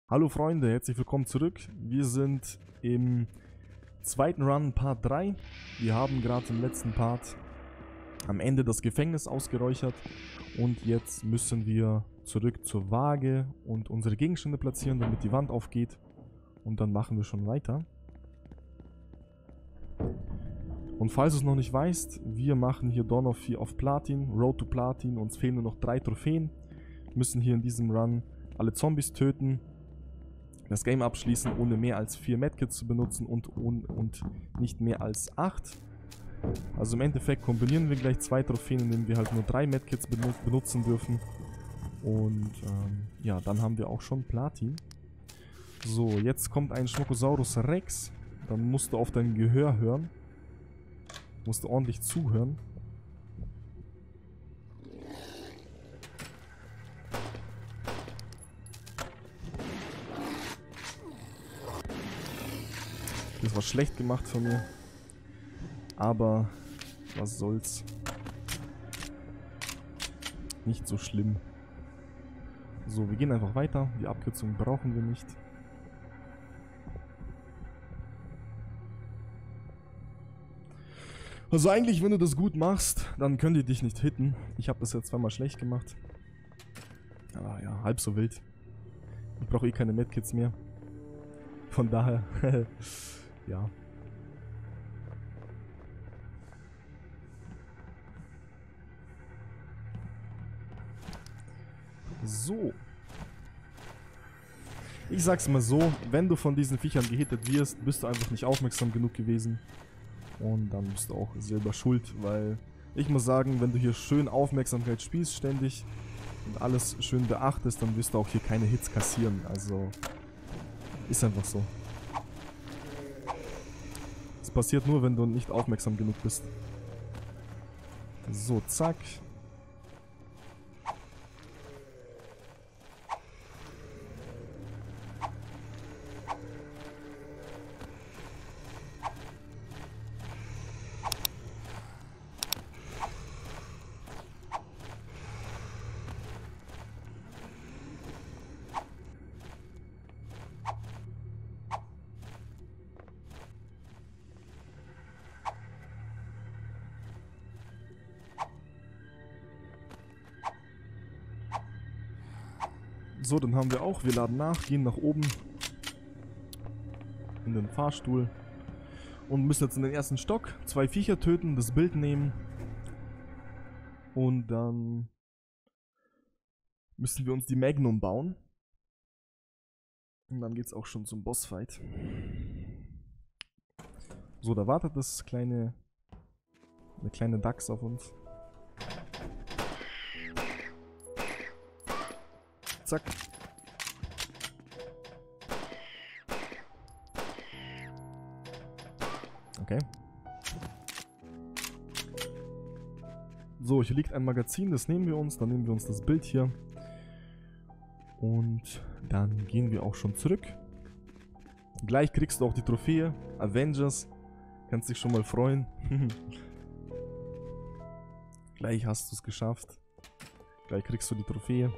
Hallo Freunde, herzlich willkommen zurück. Wir sind im zweiten Run, Part 3. Wir haben gerade im letzten Part am Ende das Gefängnis ausgeräuchert. Und jetzt müssen wir zurück zur Waage und unsere Gegenstände platzieren, damit die Wand aufgeht. Und dann machen wir schon weiter. Und falls du es noch nicht weißt, wir machen hier Dawn of Fear auf Platin, Road to Platin. Uns fehlen nur noch 3 Trophäen. Wir müssen hier in diesem Run alle Zombies töten, das Game abschließen, ohne mehr als 4 Medkits zu benutzen und nicht mehr als 8. Also im Endeffekt kombinieren wir gleich 2 Trophäen, indem wir halt nur 3 Medkits benutzen dürfen. Und ja, dann haben wir auch schon Platin. So, jetzt kommt ein Schmuckosaurus Rex. Dann musst du auf dein Gehör hören. Musst du ordentlich zuhören. Das war schlecht gemacht von mir. Aber was soll's. Nicht so schlimm. So, wir gehen einfach weiter. Die Abkürzung brauchen wir nicht. Also eigentlich, wenn du das gut machst, dann können die dich nicht hitten. Ich habe das jetzt zweimal schlecht gemacht. Aber ja, halb so wild. Ich brauche eh keine Medkits mehr. Von daher, ja. So. Ich sag's mal so, wenn du von diesen Viechern gehittet wirst, bist du einfach nicht aufmerksam genug gewesen. Und dann bist du auch selber schuld, weil ich muss sagen, wenn du hier schön Aufmerksamkeit spielst ständig und alles schön beachtest, dann wirst du auch hier keine Hits kassieren. Also, ist einfach so. Das passiert nur, wenn du nicht aufmerksam genug bist. So, zack. So, dann haben wir auch. Wir laden nach, gehen nach oben in den Fahrstuhl und müssen jetzt in den ersten Stock 2 Viecher töten, das Bild nehmen und dann müssen wir uns die Magnum bauen und dann geht's auch schon zum Bossfight. So, da wartet eine kleine Dachs auf uns. Zack. Okay. So, hier liegt ein Magazin, das nehmen wir uns. Dann nehmen wir uns das Bild hier. Und dann gehen wir auch schon zurück. Gleich kriegst du auch die Trophäe. Avengers. Kannst dich schon mal freuen. Gleich hast du es geschafft. Gleich kriegst du die Trophäe.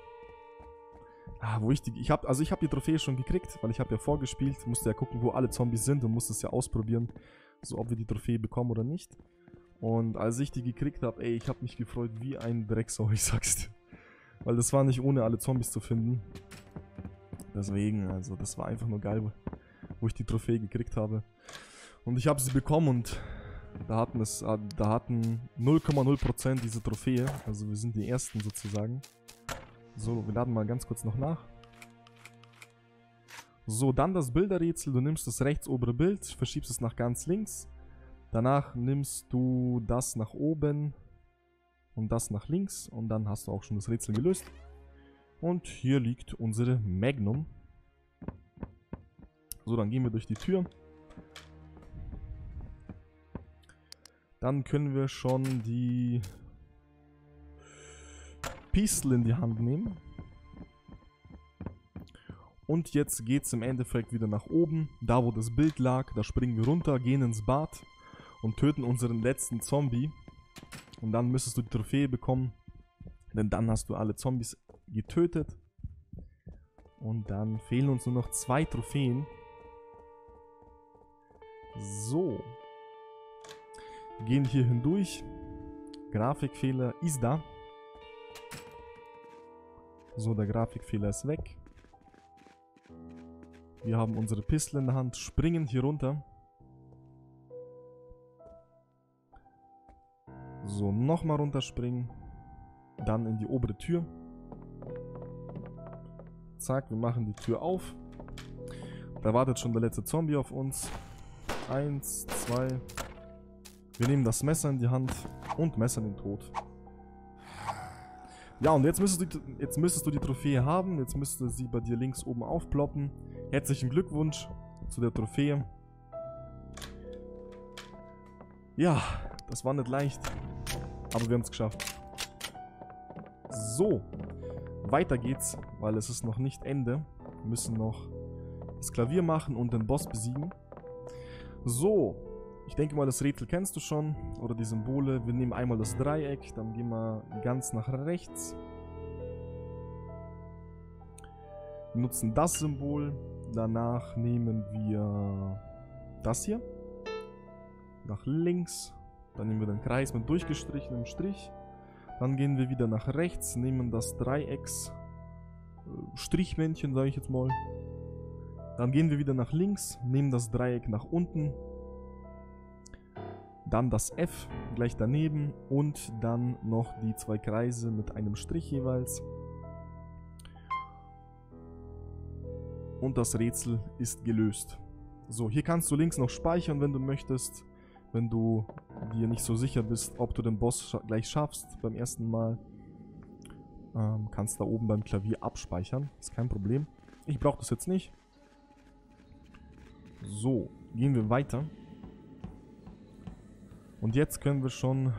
Ich habe die Trophäe schon gekriegt, weil ich habe ja vorgespielt, musste ja gucken, wo alle Zombies sind und musste es ja ausprobieren, so ob wir die Trophäe bekommen oder nicht. Und als ich die gekriegt habe, ey, ich habe mich gefreut wie ein Drecksau, ich sag's dir. Weil das war nicht ohne alle Zombies zu finden. Deswegen, also das war einfach nur geil, wo ich die Trophäe gekriegt habe. Und ich habe sie bekommen und da hatten 0,0% diese Trophäe, also wir sind die Ersten sozusagen. So, wir laden mal ganz kurz noch nach. So, dann das Bilderrätsel. Du nimmst das rechts obere Bild, verschiebst es nach ganz links. Danach nimmst du das nach oben und das nach links. Und dann hast du auch schon das Rätsel gelöst. Und hier liegt unsere Magnum. So, dann gehen wir durch die Tür. Dann können wir schon die Pistole in die Hand nehmen. Und jetzt geht es im Endeffekt wieder nach oben. Da wo das Bild lag, da springen wir runter, gehen ins Bad und töten unseren letzten Zombie. Und dann müsstest du die Trophäe bekommen. Denn dann hast du alle Zombies getötet. Und dann fehlen uns nur noch 2 Trophäen. So. Gehen hier hindurch. Grafikfehler ist da. So, der Grafikfehler ist weg. Wir haben unsere Pistole in der Hand, springen hier runter. So, nochmal runterspringen. Dann in die obere Tür. Zack, wir machen die Tür auf. Da wartet schon der letzte Zombie auf uns. 1, 2. Wir nehmen das Messer in die Hand und messern den Tod. Ja, und jetzt müsstest du die Trophäe haben. Jetzt müsste sie bei dir links oben aufploppen. Herzlichen Glückwunsch zu der Trophäe. Ja, das war nicht leicht. Aber wir haben es geschafft. So, weiter geht's, weil es ist noch nicht Ende. Wir müssen noch das Klavier machen und den Boss besiegen. So, ich denke mal, das Rätsel kennst du schon. Oder die Symbole. Wir nehmen einmal das Dreieck, dann gehen wir ganz nach rechts. Wir nutzen das Symbol. Danach nehmen wir das hier. Nach links. Dann nehmen wir den Kreis mit durchgestrichenem Strich. Dann gehen wir wieder nach rechts, nehmen das Dreiecks Strichmännchen, sage ich jetzt mal. Dann gehen wir wieder nach links, nehmen das Dreieck nach unten. Dann das F gleich daneben und dann noch die 2 Kreise mit einem Strich jeweils. Und das Rätsel ist gelöst. So, hier kannst du links noch speichern, wenn du möchtest. Wenn du dir nicht so sicher bist, ob du den Boss gleich schaffst beim ersten Mal. Kannst da oben beim Klavier abspeichern. Ist kein Problem. Ich brauche das jetzt nicht. So, gehen wir weiter. Und jetzt können wir schon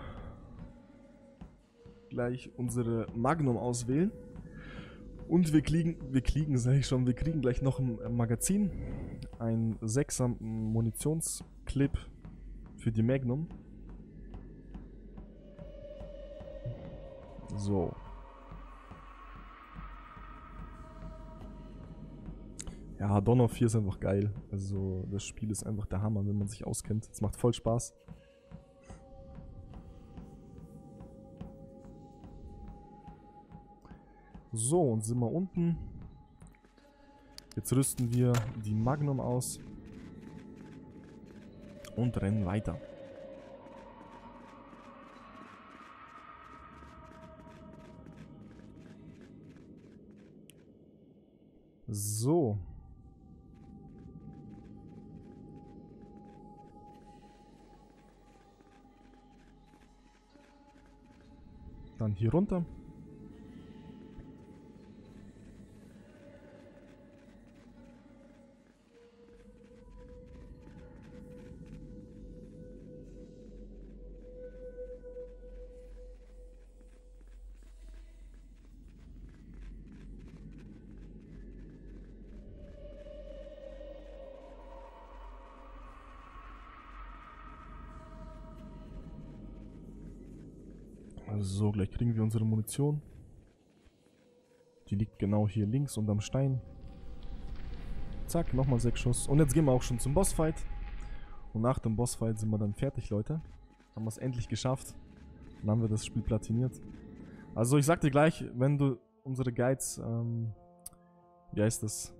gleich unsere Magnum auswählen. Und wir kriegen gleich noch ein Magazin. Ein 6er Munitionsclip für die Magnum. So. Ja, Dawn of 4 ist einfach geil. Also, das Spiel ist einfach der Hammer, wenn man sich auskennt. Es macht voll Spaß. So, und sind wir unten. Jetzt rüsten wir die Magnum aus. Und rennen weiter. So. Dann hier runter. So, gleich kriegen wir unsere Munition. Die liegt genau hier links unterm Stein. Zack, nochmal 6 Schuss. Und jetzt gehen wir auch schon zum Bossfight. Und nach dem Bossfight sind wir dann fertig, Leute. Haben wir es endlich geschafft. Dann haben wir das Spiel platiniert. Also ich sag dir gleich, wenn du unsere Guides, wie heißt das?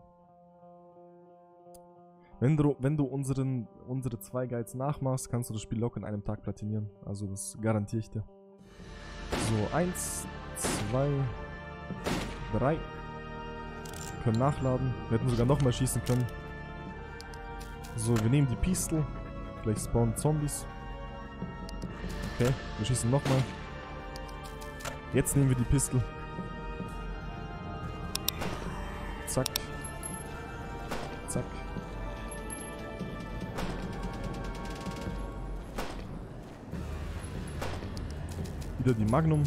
Wenn du unsere 2 Guides nachmachst, kannst du das Spiel locker in einem Tag platinieren. Also das garantiere ich dir. So, 1, 2, 3. Wir können nachladen. Wir hätten sogar nochmal schießen können. So, wir nehmen die Pistole. Gleich spawnen Zombies. Okay, wir schießen nochmal. Jetzt nehmen wir die Pistole. Zack. Zack. Wieder die Magnum.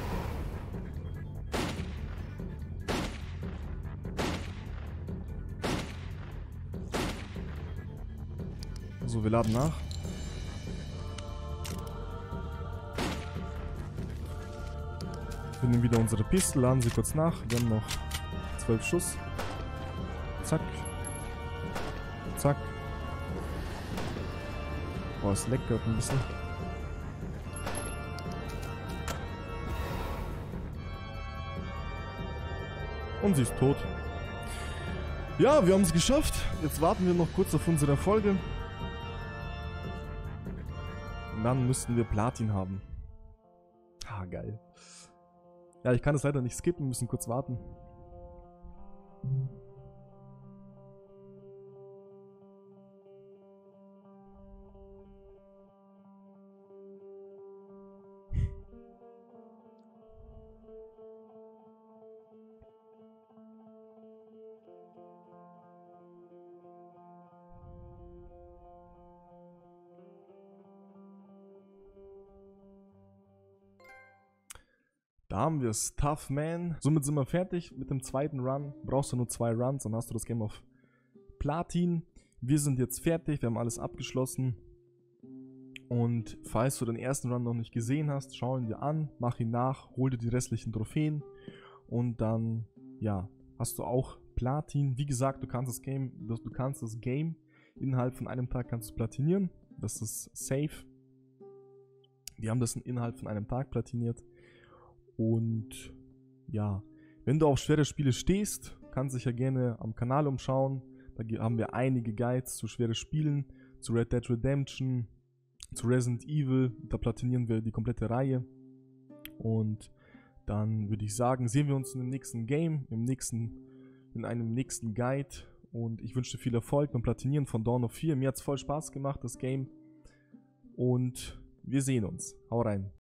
So, wir laden nach. Wir nehmen wieder unsere Pistole, laden sie kurz nach. Wir haben noch 12 Schuss. Zack. Zack. Boah, es leckt gerade ein bisschen. Und sie ist tot. Ja, wir haben es geschafft. Jetzt warten wir noch kurz auf unsere Erfolge. Und dann müssten wir Platin haben. Ah, geil. Ja, ich kann das leider nicht skippen, wir müssen kurz warten. Da haben wir es. Tough Man. Somit sind wir fertig mit dem zweiten Run. Brauchst du nur 2 Runs, dann hast du das Game auf Platin. Wir sind jetzt fertig, wir haben alles abgeschlossen. Und falls du den ersten Run noch nicht gesehen hast, schau ihn dir an, mach ihn nach, hol dir die restlichen Trophäen. Und dann, ja, hast du auch Platin. Wie gesagt, du kannst das Game innerhalb von einem Tag kannst du platinieren. Das ist safe. Wir haben das innerhalb von einem Tag platiniert. Und ja, wenn du auf schwere Spiele stehst, kannst du dich ja gerne am Kanal umschauen. Da haben wir einige Guides zu schweren Spielen, zu Red Dead Redemption, zu Resident Evil. Da platinieren wir die komplette Reihe. Und dann würde ich sagen, sehen wir uns in dem nächsten Game, in einem nächsten Guide. Und ich wünsche dir viel Erfolg beim Platinieren von Dawn of 4. Mir hat es voll Spaß gemacht, das Game. Und wir sehen uns. Hau rein.